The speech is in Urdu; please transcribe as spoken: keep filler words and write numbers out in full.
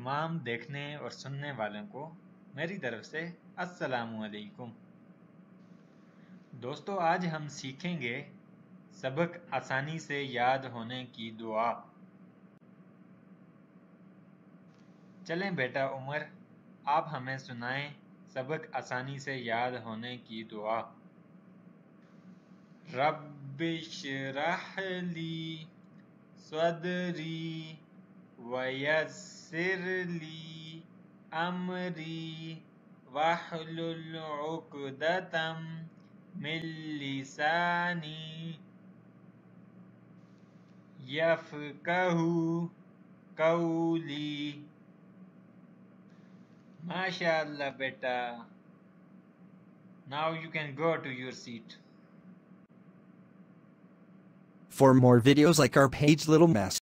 تمام دیکھنے اور سننے والوں کو میری طرف سے السلام علیکم۔ دوستو آج ہم سیکھیں گے سبق آسانی سے یاد ہونے کی دعا۔ چلیں بیٹا عمر آپ ہمیں سنائیں سبق آسانی سے یاد ہونے کی دعا۔ رب اشرح لی صدری ویسر لی امری واحلل عقدۃ من لسانی یفقہوا قولی۔ MashaAllah beta. Now you can go to your seat. For more videos like our page Little Mess.